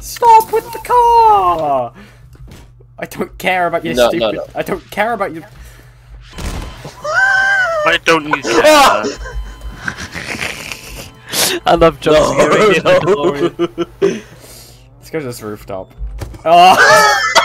Stop with the car! I don't care about your stupid. No. I don't care about your. Why don't you care? I love John. Let's go to this rooftop. Oh!